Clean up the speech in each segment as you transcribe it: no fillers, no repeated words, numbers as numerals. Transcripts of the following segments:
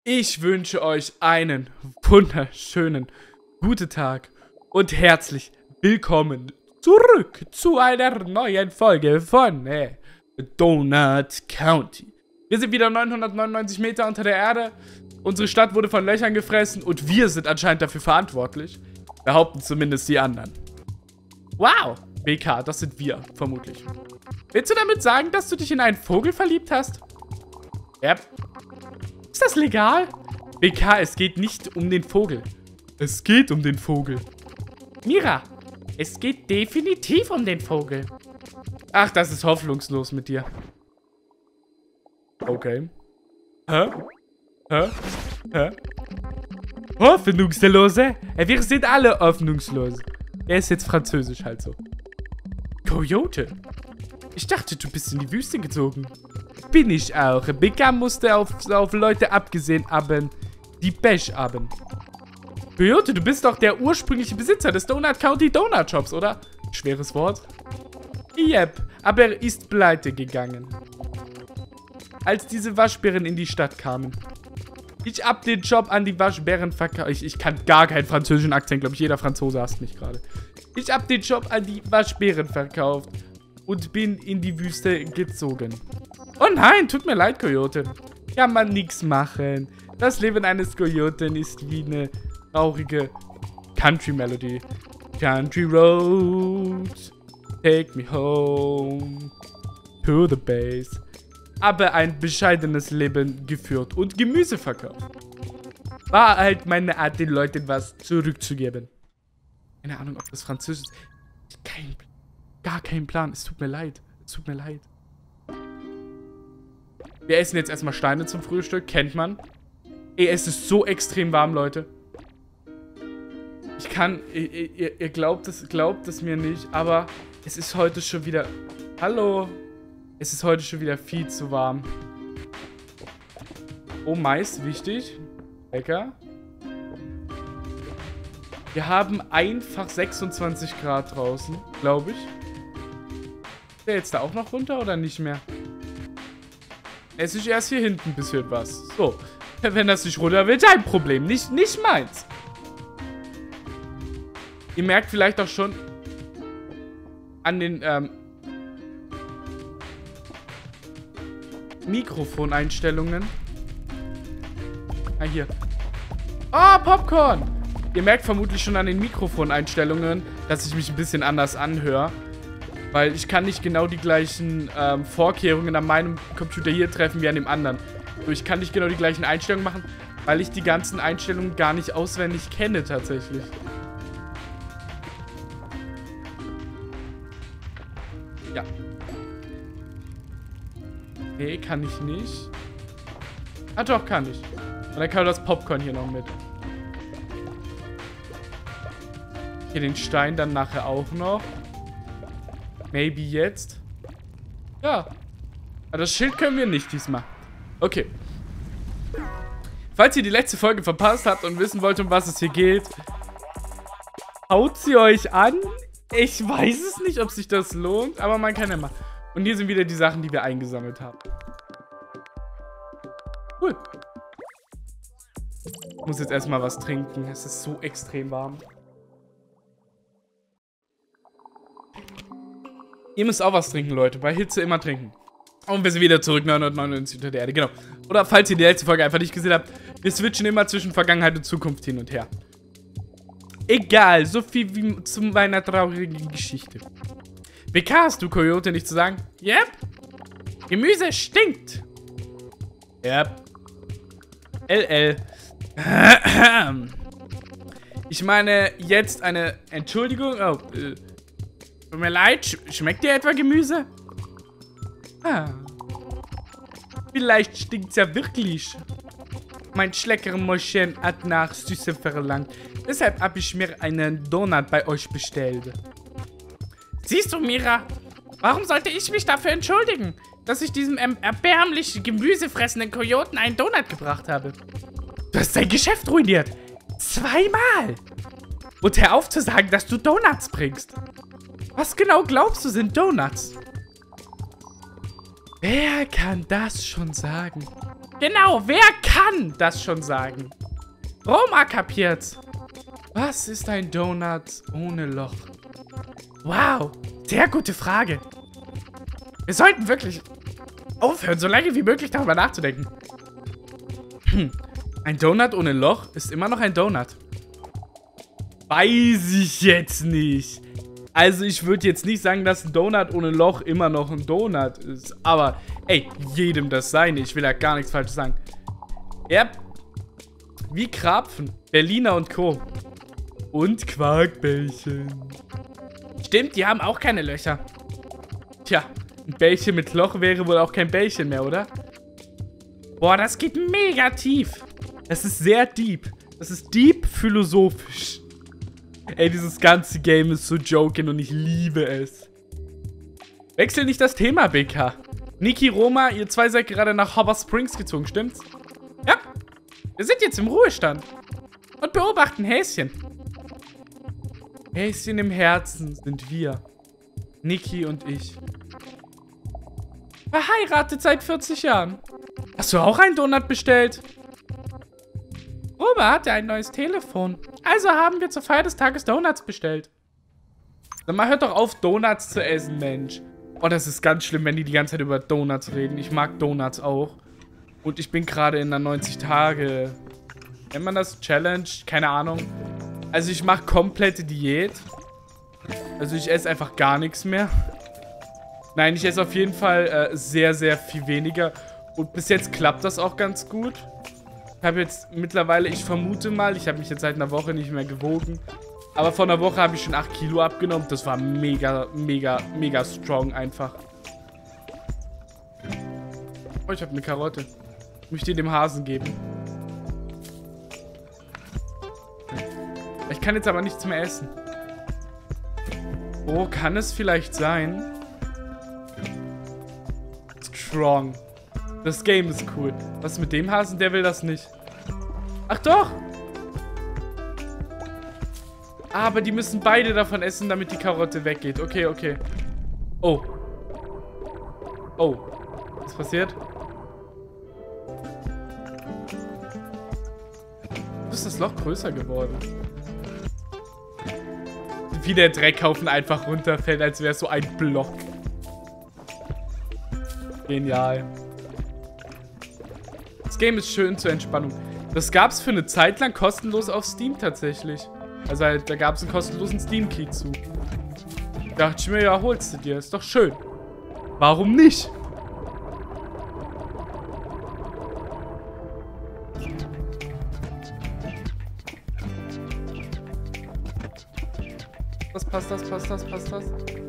Ich wünsche euch einen wunderschönen guten Tag und herzlich willkommen zurück zu einer neuen Folge von Donut County. Wir sind wieder 999 Meter unter der Erde. Unsere Stadt wurde von Löchern gefressen und wir sind anscheinend dafür verantwortlich. Behaupten zumindest die anderen. Wow, BK, das sind wir, vermutlich. Willst du damit sagen, dass du dich in einen Vogel verliebt hast? Yep. Ist das legal? BK, es geht nicht um den Vogel. Es geht um den Vogel. Mira, es geht definitiv um den Vogel. Ach, das ist hoffnungslos mit dir. Okay. Hä? Hä? Hä? Hoffnungslose? Wir sind alle hoffnungslos. Er ist jetzt französisch halt so. Coyote? Ich dachte, du bist in die Wüste gezogen. Bin ich auch. BK musste auf Leute abgesehen haben, die Pech haben. Coyote, du bist doch der ursprüngliche Besitzer des Donut County Donut Shops, oder? Schweres Wort. Yep, aber er ist pleite gegangen. Als diese Waschbären in die Stadt kamen. Ich hab den Job an die Waschbären verkauft. Ich kann gar keinen französischen Akzent, glaube ich. Jeder Franzose hasst mich gerade. Ich hab den Job an die Waschbären verkauft und bin in die Wüste gezogen. Oh nein, tut mir leid, Coyote. Kann man nichts machen. Das Leben eines Coyoten ist wie eine traurige Country-Melodie. Country Roads, take me home to the base. Aber ein bescheidenes Leben geführt und Gemüse verkauft. War halt meine Art, den Leuten was zurückzugeben. Keine Ahnung, ob das Französisch ist. Gar keinen Plan. Es tut mir leid. Es tut mir leid. Wir essen jetzt erstmal Steine zum Frühstück. Kennt man. Ey, es ist so extrem warm, Leute. Ich kann... Ihr glaubt es mir nicht, aber es ist heute schon wieder... Hallo? Es ist heute schon wieder viel zu warm. Oh, Mais, wichtig. Lecker. Wir haben einfach 26 Grad draußen, glaube ich. Ist der jetzt da auch noch runter oder nicht mehr? Es ist erst hier hinten ein bisschen was. So, wenn das nicht runter will, dein Problem, nicht meins. Ihr merkt vielleicht auch schon an den Mikrofoneinstellungen. Ah, hier. Oh, Popcorn! Ihr merkt vermutlich schon an den Mikrofoneinstellungen, dass ich mich ein bisschen anders anhöre. Weil ich kann nicht genau die gleichen Vorkehrungen an meinem Computer hier treffen wie an dem anderen. So, ich kann nicht genau die gleichen Einstellungen machen, weil ich die ganzen Einstellungen gar nicht auswendig kenne tatsächlich. Ja. Nee, kann ich nicht. Ah doch, kann ich. Und dann kann das Popcorn hier noch mit. Hier den Stein dann nachher auch noch. Maybe jetzt. Ja. Aber das Schild können wir nicht diesmal. Okay. Falls ihr die letzte Folge verpasst habt und wissen wollt, um was es hier geht, haut sie euch an. Ich weiß es nicht, ob sich das lohnt, aber man kann ja mal. Und hier sind wieder die Sachen, die wir eingesammelt haben. Cool. Ich muss jetzt erstmal was trinken. Es ist so extrem warm. Ihr müsst auch was trinken, Leute. Bei Hitze immer trinken. Und wir sind wieder zurück, 999 unter der Erde. Genau. Oder falls ihr die letzte Folge einfach nicht gesehen habt, wir switchen immer zwischen Vergangenheit und Zukunft hin und her. Egal, so viel wie zu meiner traurigen Geschichte. BK, hast du Coyote nicht zu sagen? Yep. Gemüse stinkt. Yep. LL. Ich meine, jetzt eine Entschuldigung. Oh, tut mir leid, schmeckt dir etwa Gemüse? Ah. Vielleicht stinkt's ja wirklich. Mein Schleckermäuschen hat nach Süße verlangt. Deshalb habe ich mir einen Donut bei euch bestellt. Siehst du, Mira? Warum sollte ich mich dafür entschuldigen, dass ich diesem erbärmlich gemüsefressenden Kojoten einen Donut gebracht habe? Du hast dein Geschäft ruiniert. 2-mal. Und hör auf zu sagen, dass du Donuts bringst. Was genau glaubst du sind Donuts? Wer kann das schon sagen? Genau, wer kann das schon sagen? Roma kapiert's. Was ist ein Donut ohne Loch? Wow, sehr gute Frage. Wir sollten wirklich aufhören, so lange wie möglich darüber nachzudenken. Ein Donut ohne Loch ist immer noch ein Donut. Weiß ich jetzt nicht. Also ich würde jetzt nicht sagen, dass ein Donut ohne Loch immer noch ein Donut ist. Aber, ey, jedem das seine. Ich will ja gar nichts Falsches sagen. Ja, wie Krapfen, Berliner und Co. Und Quarkbällchen. Stimmt, die haben auch keine Löcher. Tja, ein Bällchen mit Loch wäre wohl auch kein Bällchen mehr, oder? Boah, das geht mega tief. Das ist sehr deep. Das ist deep philosophisch. Ey, dieses ganze Game ist so joking und ich liebe es. Wechsel nicht das Thema, BK. Niki, Roma, ihr zwei seid gerade nach Harbor Springs gezogen, stimmt's? Ja. Wir sind jetzt im Ruhestand. Und beobachten Häschen. Häschen im Herzen sind wir. Niki und ich. Verheiratet seit 40 Jahren. Hast du auch einen Donut bestellt? Roma hatte ein neues Telefon. Also haben wir zur Feier des Tages Donuts bestellt. Sag mal, hört doch auf, Donuts zu essen, Mensch. Oh, das ist ganz schlimm, wenn die ganze Zeit über Donuts reden. Ich mag Donuts auch. Und ich bin gerade in einer 90-Tage... Nennt man das? Challenge? Keine Ahnung. Also ich mache komplette Diät. Also ich esse einfach gar nichts mehr. Nein, ich esse auf jeden Fall sehr, sehr viel weniger. Und bis jetzt klappt das auch ganz gut. Ich habe jetzt mittlerweile, ich vermute mal, ich habe mich jetzt seit einer Woche nicht mehr gewogen. Aber vor einer Woche habe ich schon 8 Kilo abgenommen. Das war mega, mega, mega strong einfach. Oh, ich habe eine Karotte. Ich möchte die dem Hasen geben. Ich kann jetzt aber nichts mehr essen. Oh, kann es vielleicht sein? Strong. Das Game ist cool. Was ist mit dem Hasen? Der will das nicht. Ach doch! Aber die müssen beide davon essen, damit die Karotte weggeht. Okay, okay. Oh. Oh. Was passiert? Ist das Loch größer geworden? Wie der Dreckhaufen einfach runterfällt, als wäre es so ein Block. Genial. Das Game ist schön zur Entspannung. Das gab es für eine Zeit lang kostenlos auf Steam tatsächlich. Also halt, da gab es einen kostenlosen Steam-Key zu. Da dachte ich mir, ja, holst du dir. Ist doch schön. Warum nicht? Das passt, das passt, das passt, das.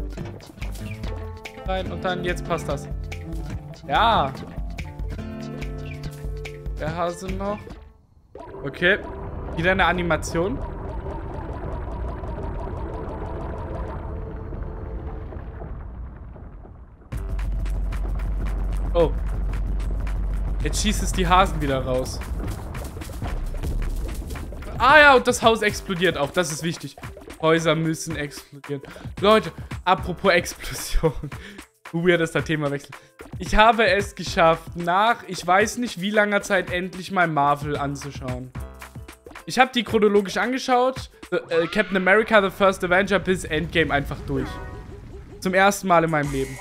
Rein und dann, jetzt passt das. Ja. Der Hase noch. Okay. Wieder eine Animation. Oh. Jetzt schießt es die Hasen wieder raus. Ah ja, und das Haus explodiert auch. Das ist wichtig. Häuser müssen explodieren. Leute, apropos Explosion. Weird ist das Thema wechseln. Ich habe es geschafft, nach, ich weiß nicht wie langer Zeit, endlich mal Marvel anzuschauen. Ich habe die chronologisch angeschaut. Captain America, The First Avenger bis Endgame einfach durch. Zum ersten Mal in meinem Leben.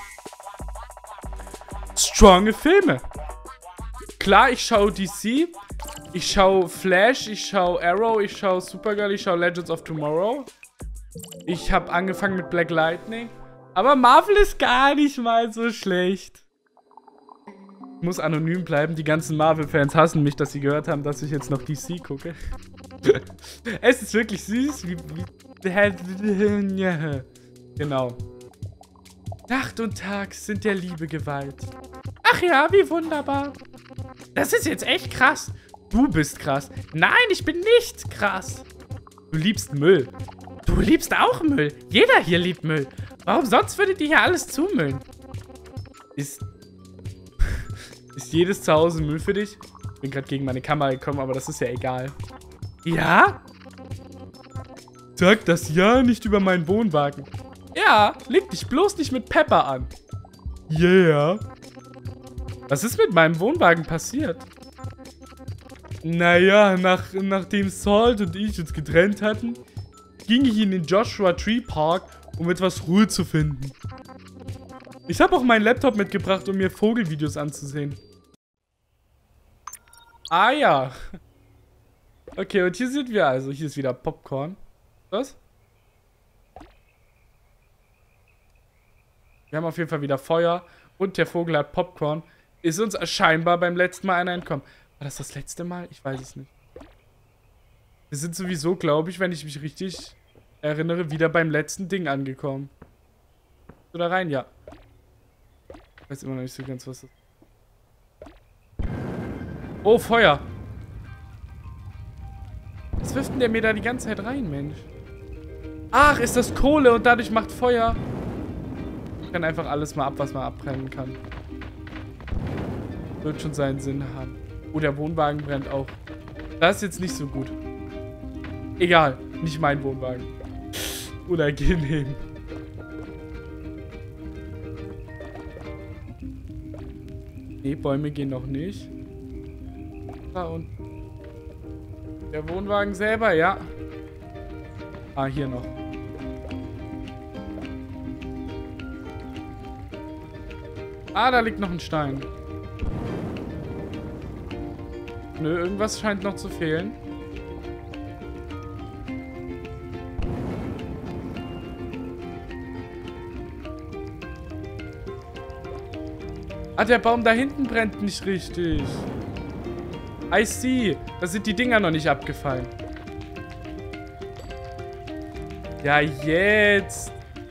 Stronge Filme. Klar, ich schaue DC. Ich schaue Flash, ich schaue Arrow, ich schaue Supergirl, ich schaue Legends of Tomorrow. Ich habe angefangen mit Black Lightning. Aber Marvel ist gar nicht mal so schlecht. Ich muss anonym bleiben. Die ganzen Marvel-Fans hassen mich, dass sie gehört haben, dass ich jetzt noch DC gucke. Es ist wirklich süß. Genau. Nacht und Tag sind der Liebe geweiht. Ach ja, wie wunderbar. Das ist jetzt echt krass. Du bist krass. Nein, ich bin nicht krass. Du liebst Müll. Du liebst auch Müll. Jeder hier liebt Müll. Warum sonst würdet ihr hier alles zumüllen? Ist jedes Zuhause Müll für dich? Ich bin gerade gegen meine Kamera gekommen, aber das ist ja egal. Ja? Sag das ja nicht über meinen Wohnwagen. Ja, leg dich bloß nicht mit Pepper an. Yeah. Was ist mit meinem Wohnwagen passiert? Naja, nachdem Salt und ich uns getrennt hatten, ging ich in den Joshua Tree Park, um etwas Ruhe zu finden. Ich habe auch meinen Laptop mitgebracht, um mir Vogelvideos anzusehen. Ah ja. Okay, und hier sind wir also. Hier ist wieder Popcorn. Was? Wir haben auf jeden Fall wieder Feuer. Und der Vogel hat Popcorn. Ist uns scheinbar beim letzten Mal einer entkommen. War das das letzte Mal? Ich weiß es nicht. Wir sind sowieso, glaube ich, wenn ich mich richtig erinnere, wieder beim letzten Ding angekommen. So da rein, ja. Ich weiß immer noch nicht so ganz, was das ist. Oh, Feuer. Was wirft denn der mir da die ganze Zeit rein, Mensch? Ach, ist das Kohle und dadurch macht Feuer. Ich kann einfach alles mal ab, was man abbrennen kann. Wird schon seinen Sinn haben. Oh, der Wohnwagen brennt auch. Das ist jetzt nicht so gut. Egal, nicht mein Wohnwagen. Unangenehm. Nee, Bäume gehen noch nicht. Da und der Wohnwagen selber, ja. Ah, hier noch. Ah, da liegt noch ein Stein. Nö, irgendwas scheint noch zu fehlen. Ah, der Baum da hinten brennt nicht richtig. I see. Da sind die Dinger noch nicht abgefallen. Ja, jetzt.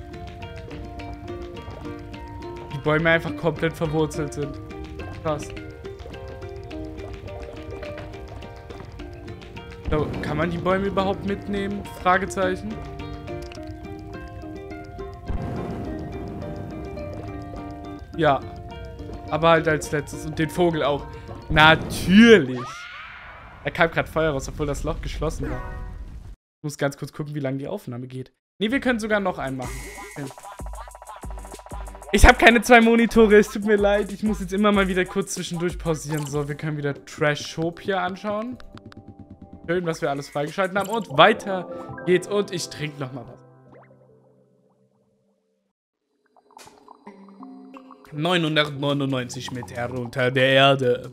Die Bäume einfach komplett verwurzelt sind. Krass. So, kann man die Bäume überhaupt mitnehmen? Fragezeichen. Ja. Aber halt als letztes. Und den Vogel auch. Natürlich. Da kam gerade Feuer raus, obwohl das Loch geschlossen war. Ich muss ganz kurz gucken, wie lange die Aufnahme geht. Nee, wir können sogar noch einen machen. Okay. Ich habe keine 2 Monitore, es tut mir leid. Ich muss jetzt immer mal wieder kurz zwischendurch pausieren. So, wir können wieder Trashopia anschauen. Schön, was wir alles freigeschalten haben. Und weiter geht's. Und ich trinke nochmal was. 999 Meter unter der Erde.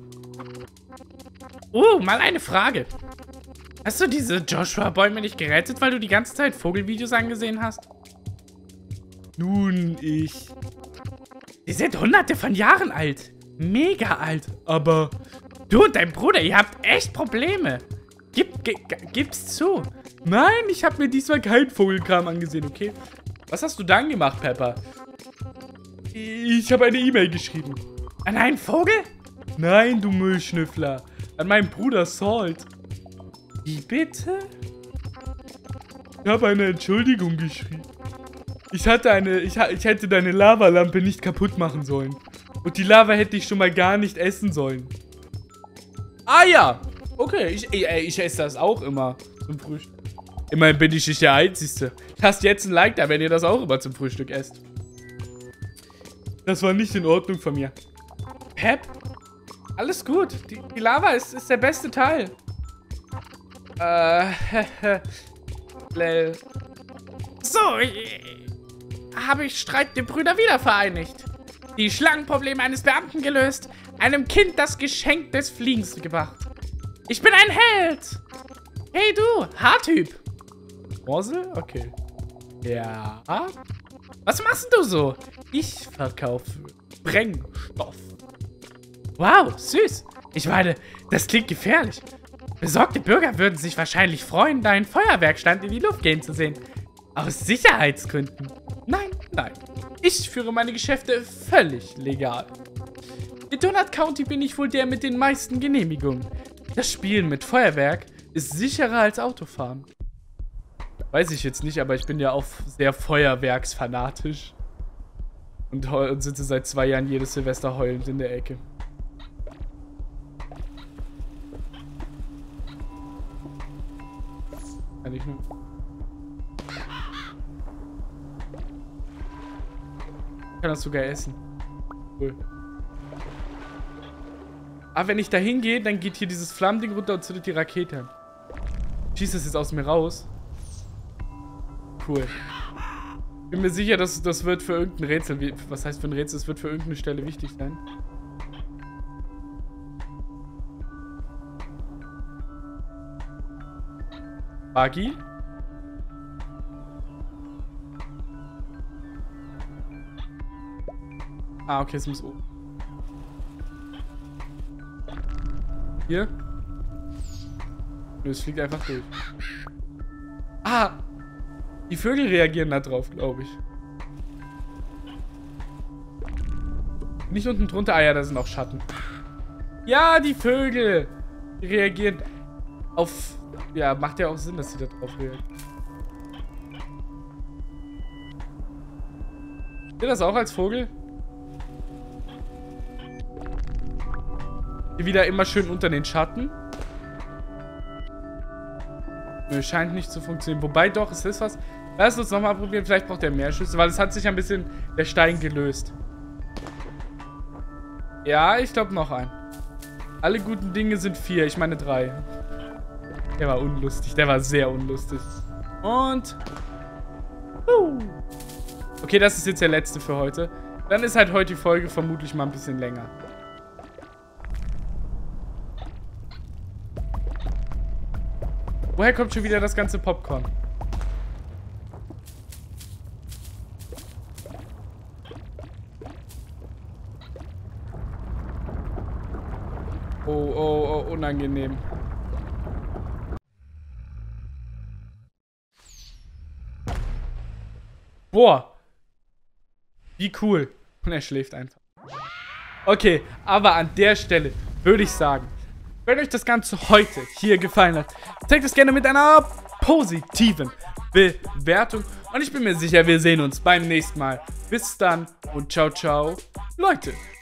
Mal eine Frage. Hast du diese Joshua-Bäume nicht gerettet, weil du die ganze Zeit Vogelvideos angesehen hast? Nun, die sind hunderte von Jahren alt. Mega alt. Aber du und dein Bruder, ihr habt echt Probleme. Gib's zu. Nein, ich habe mir diesmal keinen Vogelkram angesehen, okay? Was hast du dann gemacht, Pepper? Ich habe eine E-Mail geschrieben. An einen Vogel? Nein, du Müllschnüffler. An meinen Bruder Salt. Wie bitte? Ich habe eine Entschuldigung geschrieben. Ich hätte deine Lavalampe nicht kaputt machen sollen. Und die Lava hätte ich schon mal gar nicht essen sollen. Ah ja. Okay, ich esse das auch immer zum Frühstück. Immerhin bin ich nicht der Einzige. Lasst jetzt ein Like da, wenn ihr das auch immer zum Frühstück esst. Das war nicht in Ordnung von mir. Pep? Alles gut. Die Lava ist der beste Teil. So, habe ich Streit der Brüder wieder vereinigt. Die Schlangenprobleme eines Beamten gelöst. Einem Kind das Geschenk des Fliegens gebracht. Ich bin ein Held. Hey du, Haartyp. Morsel? Okay. Ja. Was machst du so? Ich verkaufe Sprengstoff. Wow, süß. Ich meine, das klingt gefährlich. Besorgte Bürger würden sich wahrscheinlich freuen, deinen Feuerwerkstand in die Luft gehen zu sehen. Aus Sicherheitsgründen. Nein. Ich führe meine Geschäfte völlig legal. In Donut County bin ich wohl der mit den meisten Genehmigungen. Das Spielen mit Feuerwerk ist sicherer als Autofahren. Weiß ich jetzt nicht, aber ich bin ja auch sehr feuerwerksfanatisch. Und sitze seit 2 Jahren jedes Silvester heulend in der Ecke. Kann ich nur... Ich kann das sogar essen. Cool. Aber wenn ich da hingehe, dann geht hier dieses Flammending runter und zündet die Rakete. Schießt das jetzt aus mir raus? Cool. Bin mir sicher, dass das wird für irgendein Rätsel. Was heißt für ein Rätsel? Es wird für irgendeine Stelle wichtig sein. Buggy. Ah, okay, es muss oben. Hier. Nö, es fliegt einfach durch. Ah! Die Vögel reagieren da drauf, glaube ich. Nicht unten drunter. Ah ja, da sind auch Schatten. Ja, die Vögel! Die reagieren auf... Ja, macht ja auch Sinn, dass sie da drauf reagieren. Steht das auch als Vogel? Hier wieder immer schön unter den Schatten. Nö, scheint nicht zu funktionieren. Wobei doch, es ist was. Lass uns nochmal probieren. Vielleicht braucht er mehr Schüsse, weil es hat sich ein bisschen der Stein gelöst. Ja, ich glaube noch ein. Alle guten Dinge sind 4. Ich meine 3. Der war unlustig. Der war sehr unlustig. Und... Okay, das ist jetzt der letzte für heute. Dann ist halt heute die Folge vermutlich mal ein bisschen länger. Woher kommt schon wieder das ganze Popcorn? Oh, oh, oh, unangenehm. Boah. Wie cool. Und er schläft einfach. Okay, aber an der Stelle würde ich sagen, wenn euch das Ganze heute hier gefallen hat, zeigt es gerne mit einer positiven Bewertung. Und ich bin mir sicher, wir sehen uns beim nächsten Mal. Bis dann und ciao, ciao, Leute.